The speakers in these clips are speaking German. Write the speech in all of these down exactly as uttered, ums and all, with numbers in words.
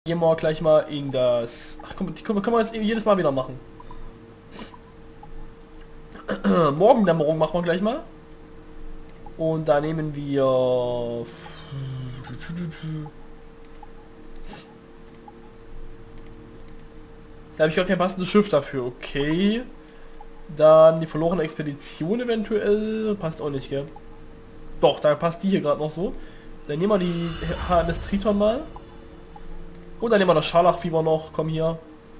Gehen wir gleich mal in das... Ach komm, die können wir jetzt jedes Mal wieder machen. Morgendämmerung machen wir gleich mal. Und da nehmen wir... Da habe ich gar kein passendes Schiff dafür. Okay. Dann die verlorene Expedition eventuell. Passt auch nicht, gell? Doch, da passt die hier gerade noch so. Dann nehmen wir die H M S Triton mal. Und dann nehmen wir das Scharlachfieber noch. Komm hier.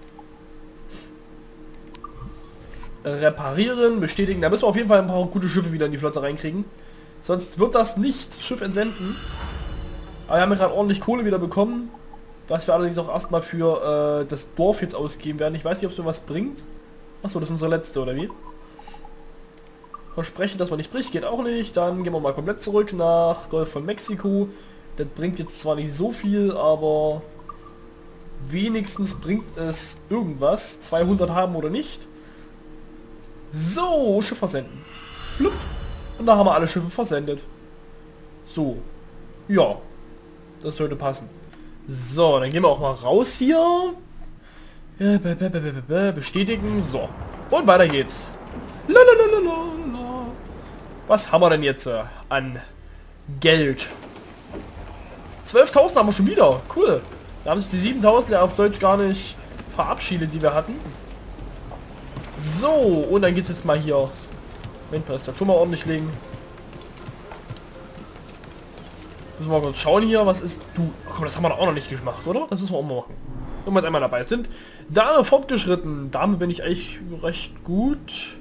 Reparieren, bestätigen. Da müssen wir auf jeden Fall ein paar gute Schiffe wieder in die Flotte reinkriegen. Sonst wird das nicht das Schiff entsenden. Aber wir haben gerade ordentlich Kohle wieder bekommen. Was wir allerdings auch erstmal für äh, das Dorf jetzt ausgeben werden. Ich weiß nicht, ob es mir was bringt. Achso, das ist unsere letzte, oder wie? Versprechen, dass man nicht bricht, geht auch nicht. Dann gehen wir mal komplett zurück nach Golf von Mexiko. Das bringt jetzt zwar nicht so viel, aber wenigstens bringt es irgendwas. zweihundert haben oder nicht. So, Schiff versenden. Flupp. Und da haben wir alle Schiffe versendet. So. Ja. Das sollte passen. So, dann gehen wir auch mal raus hier. Bestätigen. So. Und weiter geht's. Lalalala. Was haben wir denn jetzt äh, an Geld? zwölftausend haben wir schon wieder. Cool. Da haben sich die siebentausend ja auf Deutsch gar nicht verabschiedet, die wir hatten. So, und dann geht's jetzt mal hier. Moment, Tastatur mal ordentlich legen. Müssen wir mal kurz schauen hier, was ist du... Ach komm, das haben wir doch auch noch nicht gemacht, oder? Das müssen wir auch mal machen. Wenn wir einmal dabei sind. Dame fortgeschritten. Dame bin ich eigentlich recht gut.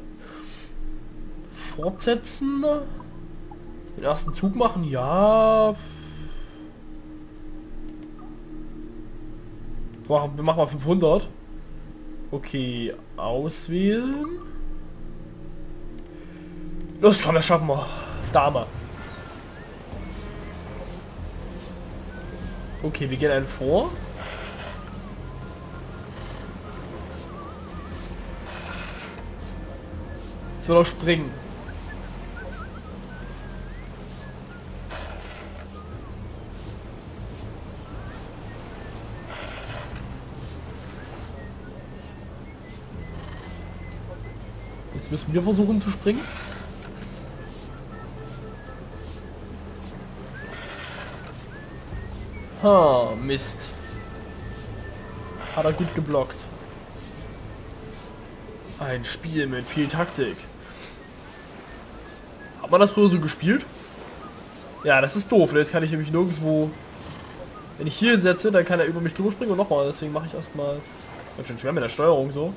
Fortsetzen. Den ersten Zug machen, ja. Boah, wir machen mal fünfhundert. Okay, auswählen. Los, komm, das schaffen wir. Dame. Okay, wir gehen einen vor. Jetzt will er springen. Jetzt müssen wir versuchen zu springen. Ha, Mist. Hat er gut geblockt. Ein Spiel mit viel Taktik. Hat man das früher so gespielt? Ja, das ist doof. Jetzt kann ich nämlich nirgendwo... Wenn ich hier hinsetze, dann kann er über mich drüber springen und nochmal. Deswegen mache ich erstmal... Ganz schön schwer mit der Steuerung so.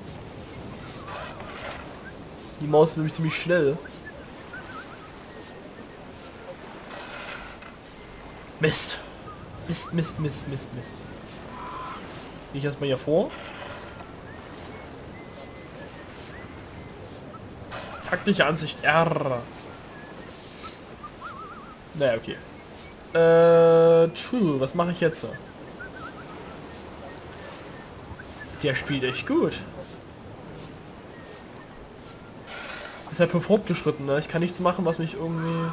Die Maus ist nämlich ziemlich schnell. Mist. Mist, Mist, Mist, Mist, Mist. Gehe ich erstmal hier vor. Taktische Ansicht R. Naja, okay. Äh, true, was mache ich jetzt? Der spielt echt gut. Ist halt für fortgeschritten, ne? Ich kann nichts machen, was mich irgendwie...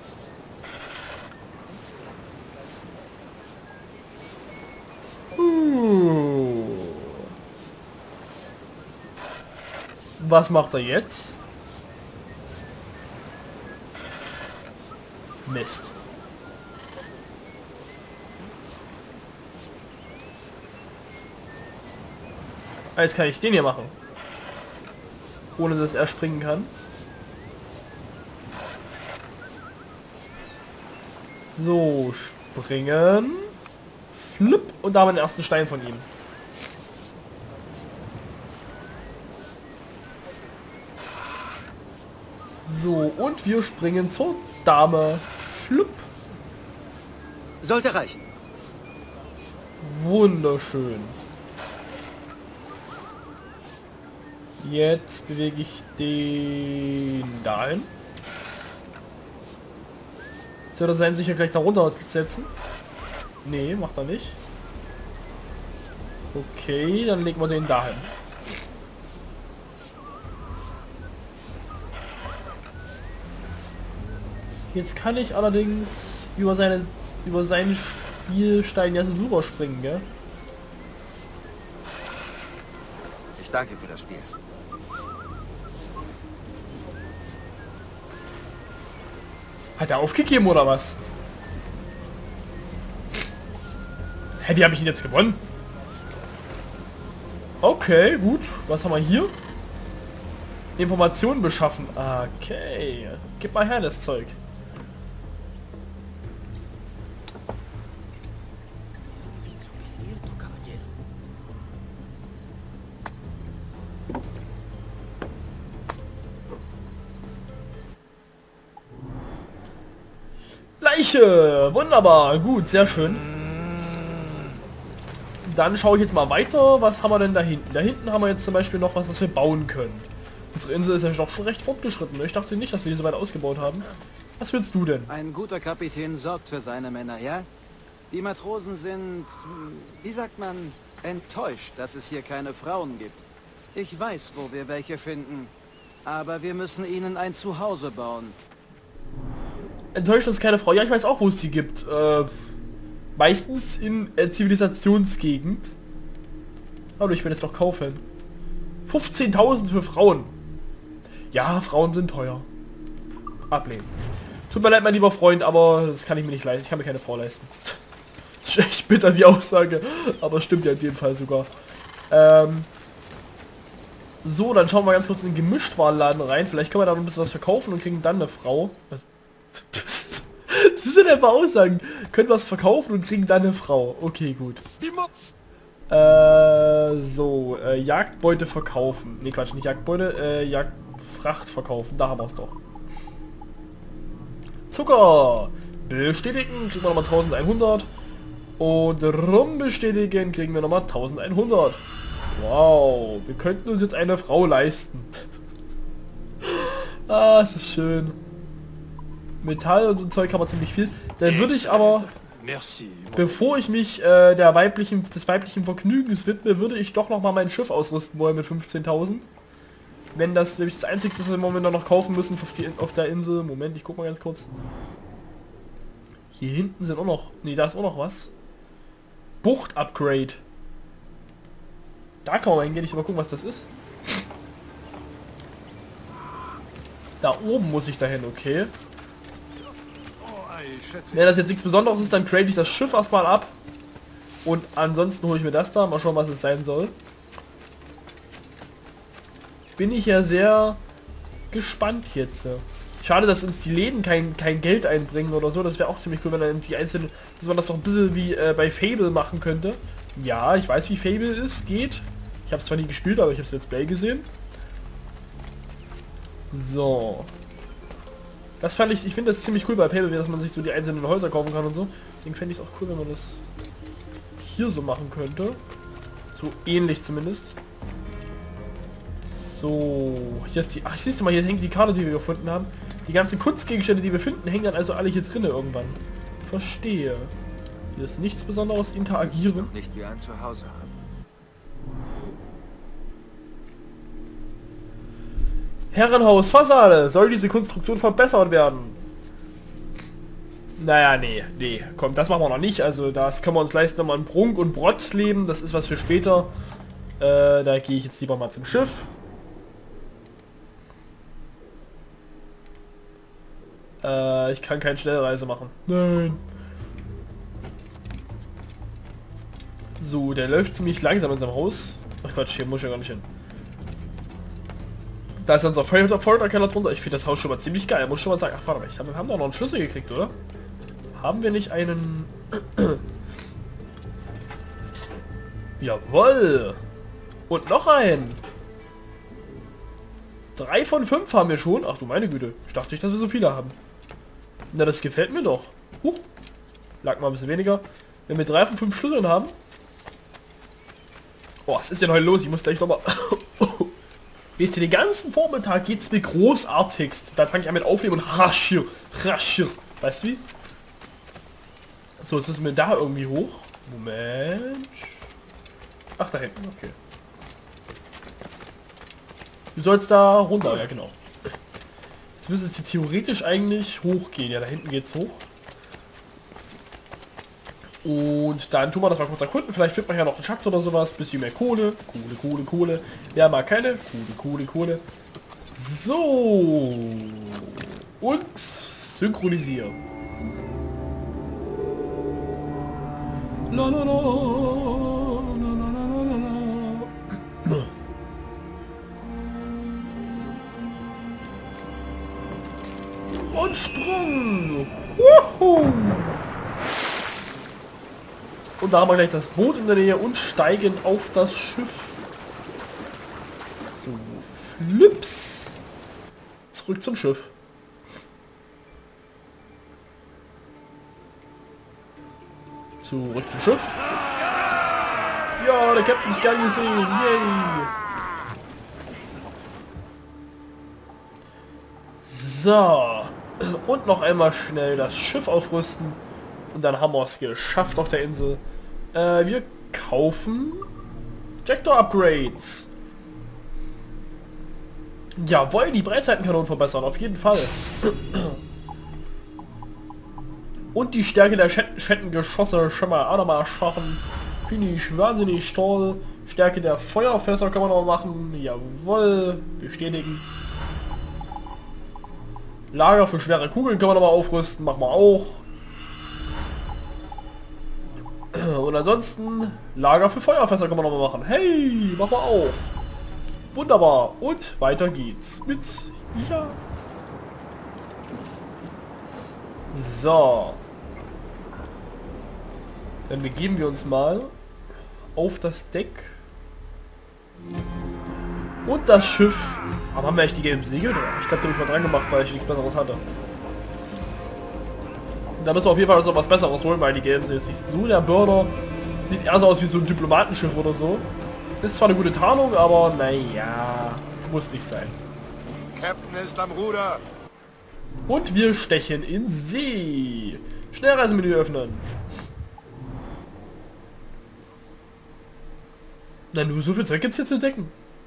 Was macht er jetzt? Mist. Jetzt kann ich den hier machen. Ohne dass er springen kann. So, springen. Flip. Und da haben wir den ersten Stein von ihm. So, und wir springen zur Dame. Flupp. Sollte reichen. Wunderschön. Jetzt bewege ich den dahin. Soll er sein sicher gleich darunter setzen? Nee, macht er nicht. Okay, dann legen wir den dahin. Jetzt kann ich allerdings über seine über seinen Spielstein ja so drüber springen, gell? Danke für das Spiel. Hat er aufgegeben oder was? Hä, wie habe ich ihn jetzt gewonnen? Okay, gut. Was haben wir hier? Informationen beschaffen. Okay. Gib mal her das Zeug. Leiche! Wunderbar, gut, sehr schön. Dann schaue ich jetzt mal weiter. Was haben wir denn da hinten? Da hinten haben wir jetzt zum Beispiel noch was, was wir bauen können. Unsere Insel ist ja doch schon recht fortgeschritten. Ich dachte nicht, dass wir die so weit ausgebaut haben. Was willst du denn? Ein guter Kapitän sorgt für seine Männer, ja? Die Matrosen sind, wie sagt man, enttäuscht, dass es hier keine Frauen gibt. Ich weiß, wo wir welche finden. Aber wir müssen ihnen ein Zuhause bauen. Enttäuscht, dass es keine Frau. Ja, ich weiß auch, wo es die gibt. Äh, meistens in äh, Zivilisationsgegend. Aber ich will es doch kaufen. fünfzehntausend für Frauen. Ja, Frauen sind teuer. Ablehnen. Tut mir leid, mein lieber Freund, aber das kann ich mir nicht leisten. Ich kann mir keine Frau leisten. Ich bitter die Aussage, aber stimmt ja in dem Fall sogar. Ähm, so, dann schauen wir ganz kurz in den Gemischtwarenladen rein. Vielleicht können wir da noch ein bisschen was verkaufen und kriegen dann eine Frau. Was, das sind einfach Aussagen. Können was verkaufen und kriegen dann eine Frau. Okay, gut. Äh, so, äh, Jagdbeute verkaufen. Ne, Quatsch, nicht Jagdbeute, äh, Jagdfracht verkaufen. Da haben wir es doch. Zucker! Bestätigen, kriegen wir nochmal eintausendeinhundert. Und Rum bestätigen, kriegen wir nochmal eintausendeinhundert. Wow, wir könnten uns jetzt eine Frau leisten. Ah, es ist schön. Metall und so ein Zeug haben wir ziemlich viel. Dann würde ich aber, bevor ich mich äh, der weiblichen, des weiblichen Vergnügens widme, würde ich doch noch mal mein Schiff ausrüsten wollen mit fünfzehntausend. Wenn das nämlich das Einzige ist, was wir momentan noch kaufen müssen auf, die, auf der Insel. Moment, ich guck mal ganz kurz. Hier hinten sind auch noch... Ne, da ist auch noch was. Bucht-Upgrade. Da kann man hingehen, ich will mal gucken, was das ist. Da oben muss ich dahin, okay. Wenn das jetzt nichts Besonderes ist, dann trade ich das Schiff erstmal ab. Und ansonsten hole ich mir das da. Mal schauen, was es sein soll. Bin ich ja sehr gespannt jetzt. Schade, dass uns die Läden kein, kein Geld einbringen oder so. Das wäre auch ziemlich cool, wenn dann die einzelnen... Dass man das doch ein bisschen wie äh, bei Fable machen könnte. Ja, ich weiß, wie Fable ist, geht. Ich habe es zwar nie gespielt, aber ich habe es Let's Play gesehen. So. Das fand ich, ich finde das ziemlich cool bei Fable, dass man sich so die einzelnen Häuser kaufen kann und so. Deswegen fände ich es auch cool, wenn man das hier so machen könnte. So ähnlich zumindest. So, hier ist die... Ach, siehst du mal, hier hängt die Karte, die wir gefunden haben. Die ganzen Kunstgegenstände, die wir finden, hängen dann also alle hier drin irgendwann. Verstehe. Hier ist nichts Besonderes. Interagieren. Nicht wie ein Zuhause haben. Herrenhaus, Fassade. Soll diese Konstruktion verbessert werden? Naja, nee, nee. Komm, das machen wir noch nicht. Also das können wir uns leisten, nochmal ein Prunk- und Brotzleben. Das ist was für später. Äh, da gehe ich jetzt lieber mal zum Schiff. Äh, ich kann keine Schnellreise machen. Nein. So, der läuft ziemlich langsam in seinem Haus. Ach Quatsch, hier muss ich ja gar nicht hin. Da ist unser Feuer- Feuerkeller drunter. Ich finde das Haus schon mal ziemlich geil. Muss schon mal sagen. Ach, warte mal, ich hab, wir haben doch noch einen Schlüssel gekriegt, oder? Haben wir nicht einen... Jawoll! Und noch einen! Drei von fünf haben wir schon. Ach du meine Güte. Ich dachte nicht, dass wir so viele haben. Na, das gefällt mir doch. Huch. Lag mal ein bisschen weniger. Wenn wir drei von fünf Schlüsseln haben. Oh, was ist denn heute los? Ich muss gleich nochmal... Wisst ihr, den ganzen Vormittag geht's mir großartigst. Dann fange ich an mit Aufnehmen und rasch, rasch. Weißt du wie? So, jetzt müssen wir da irgendwie hoch. Moment. Ach, da hinten, okay. Du sollst da runter, ja genau. Jetzt müsste es theoretisch eigentlich hochgehen. Ja, da hinten geht's hoch. Und dann tun wir das mal kurz erkunden. Vielleicht findet man ja noch einen Schatz oder sowas. Bisschen mehr Kohle. Kohle, Kohle, Kohle. Wir haben mal keine. Kohle, Kohle, Kohle. So. Und synchronisieren. La, la, la, la, la, la, la, la. Und Sprung. Wuhu. Und da haben wir gleich das Boot in der Nähe und steigen auf das Schiff. So, flips. Zurück zum Schiff. Zurück zum Schiff. Ja, der Captain ist gern gesehen. Yay. So. Und noch einmal schnell das Schiff aufrüsten. Und dann haben wir es geschafft auf der Insel. Äh, wir kaufen Jektor Upgrades. Jawohl, die Breitseitenkanonen verbessern, auf jeden Fall. Und die Stärke der Schett Schettengeschosse schon mal auch nochmal schaffen. Finde ich wahnsinnig toll. Stärke der Feuerfässer kann man noch machen. Jawohl, bestätigen. Lager für schwere Kugeln kann man noch mal aufrüsten, machen wir auch. Und ansonsten Lager für Feuerfässer kann man noch mal machen. Hey, machen wir auch. Wunderbar. Und weiter geht's mit ja. So. Dann begeben wir uns mal auf das Deck. Und das Schiff. Aber haben wir echt die gelben Segel? Ich glaube, da habe ich mal dran gemacht, weil ich nichts Besseres hatte. Da müssen wir auf jeden Fall so was Besseres holen, weil die gelben sind jetzt nicht so der Burner. Sieht eher so aus wie so ein Diplomatenschiff oder so. Ist zwar eine gute Tarnung, aber naja, muss nicht sein. Captain ist am Ruder. Und wir stechen in See. Schnellreisemenü öffnen. Na nur, so viel Zeug gibt's hier zu entdecken.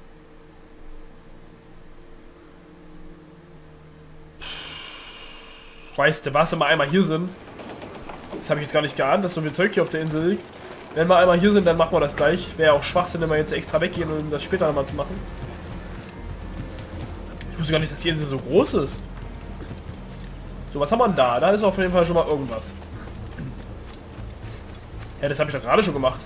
Weißt du was, wenn wir einmal hier sind? Das habe ich jetzt gar nicht geahnt, dass so viel Zeug hier auf der Insel liegt. Wenn wir einmal hier sind, dann machen wir das gleich. Wäre auch Schwachsinn, wenn wir jetzt extra weggehen, um das später nochmal zu machen. Ich wusste gar nicht, dass die Insel so groß ist. So, was haben wir denn da? Da ist auf jeden Fall schon mal irgendwas. Ja, das habe ich doch gerade schon gemacht.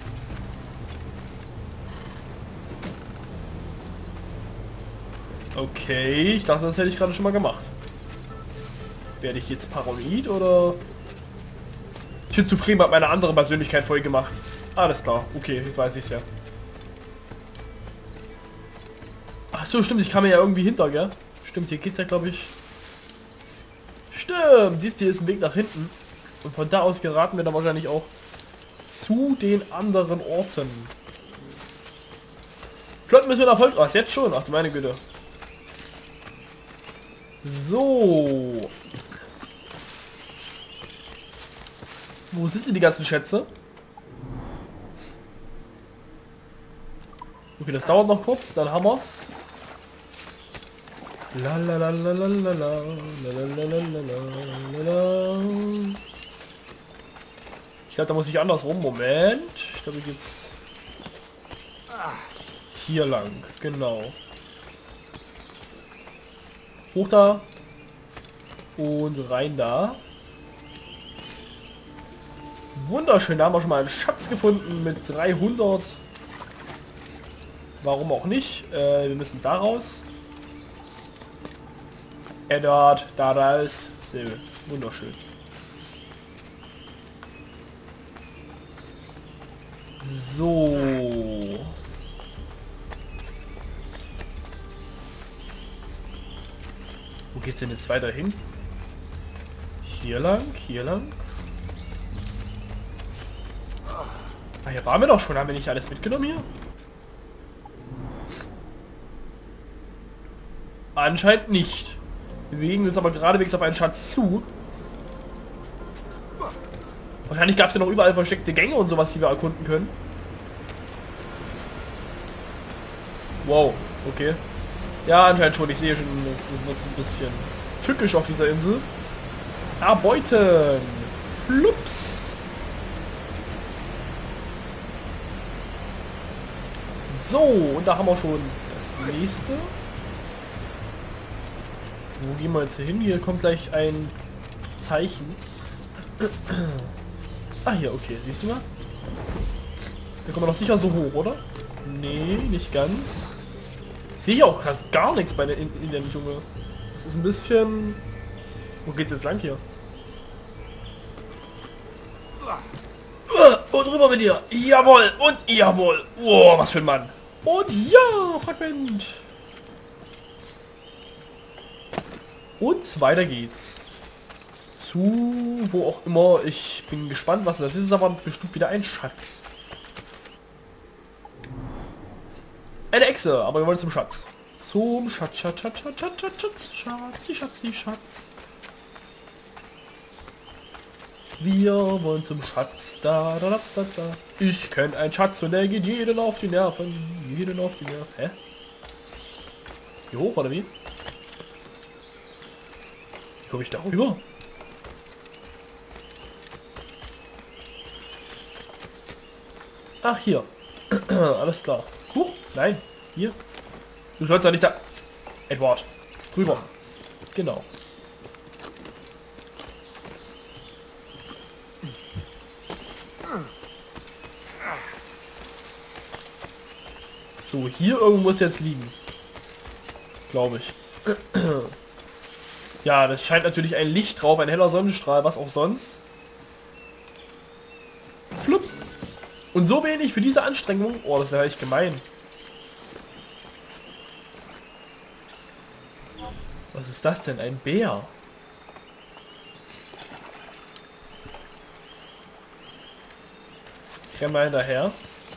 Okay, ich dachte, das hätte ich gerade schon mal gemacht. Werde ich jetzt paranoid oder schizophren hat meine andere Persönlichkeit voll gemacht? Alles klar, okay, jetzt weiß ich es ja. Ach so, stimmt, ich kam ja irgendwie hinter, gell? Stimmt, hier geht's ja, glaube ich. Stimmt, siehst du, hier ist ein Weg nach hinten. Und von da aus geraten wir dann wahrscheinlich auch zu den anderen Orten. Flottenmission erfolgt. Was, jetzt schon? Ach du meine Güte. So. Wo sind denn die ganzen Schätze? Okay, das dauert noch kurz, dann haben wir's. La la la la la la la la la la la. Ich glaube, da muss ich andersrum. Moment. Ich glaube, ich jetzt hier lang. Genau. Hoch da. Und rein da. Wunderschön, da haben wir schon mal einen Schatz gefunden mit dreihundert. Warum auch nicht? Äh, wir müssen daraus. Edward, da, da ist. Sehr wunderschön. So. Wo geht's denn jetzt weiter hin? Hier lang, hier lang. Ah, hier waren wir doch schon. Haben wir nicht alles mitgenommen hier? Anscheinend nicht. Wir bewegen uns aber geradewegs auf einen Schatz zu. Wahrscheinlich gab es ja noch überall versteckte Gänge und sowas, die wir erkunden können. Wow, okay. Ja, anscheinend schon. Ich sehe schon, es wird ein bisschen tückisch auf dieser Insel. Erbeuten. Flups. So, und da haben wir schon das nächste. Wo gehen wir jetzt hier hin? Hier kommt gleich ein Zeichen. Ah, hier, okay. Siehst du mal? Da kommen wir doch sicher so hoch, oder? Nee, nicht ganz. Ich sehe hier auch gar nichts bei der, in, in dem Dschungel. Das ist ein bisschen... Wo geht's jetzt lang hier? Und rüber mit dir. Jawohl. Und jawohl. Oh, was für ein Mann. Und ja, Fragment. Und weiter geht's. Zu wo auch immer. Ich bin gespannt, was das ist. Aber bestimmt wieder ein Schatz. Eine Echse, aber wir wollen zum Schatz. Zum Schatz, Schatz, Schatz, Schatz, Schatz, Schatz, Schatz, Schatz, Schatz, Schatz. Wir wollen zum Schatz. Da, da, da, da, da. Ich kenne einen Schatz und der geht jeden auf die Nerven. Jeden auf die Nerven. Hä? Hier hoch oder wie? Wie komme ich da rüber? Ach, hier. Alles klar. Huch, nein. Hier. Du sollst ja nicht da... Edward. Drüber. Genau. So, hier irgendwo muss jetzt liegen. Glaube ich. Ja, das scheint natürlich ein Licht drauf, ein heller Sonnenstrahl, was auch sonst. Flupp. Und so wenig für diese Anstrengung. Oh, das ist ja echt gemein. Was ist das denn? Ein Bär. Ich renne mal hinterher.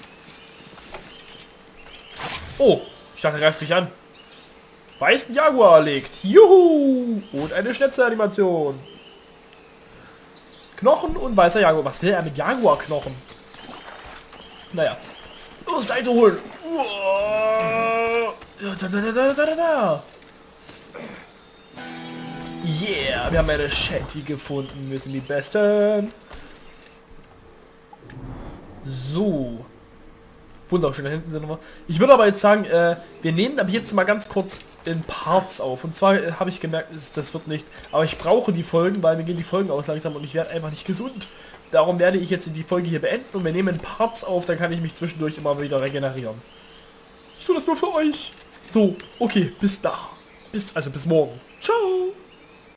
Oh, ich dachte, er greift mich an. Weißen Jaguar erlegt. Juhu! Und eine Schnitzelanimation. Knochen und weißer Jaguar. Was will er mit Jaguar-Knochen? Naja. Los, Seite holen. Da, da, da, da, da, da. Yeah, wir haben eine Shanty gefunden. Wir sind die Besten. So. Wunderschön, da hinten sind wir. Ich würde aber jetzt sagen, äh, wir nehmen ab jetzt mal ganz kurz in Parts auf. Und zwar äh, habe ich gemerkt, das wird nicht. Aber ich brauche die Folgen, weil mir gehen die Folgen aus langsam und ich werde einfach nicht gesund. Darum werde ich jetzt die Folge hier beenden und wir nehmen Parts auf, dann kann ich mich zwischendurch immer wieder regenerieren. Ich tue das nur für euch. So, okay, bis da. Bis, also bis morgen. Ciao.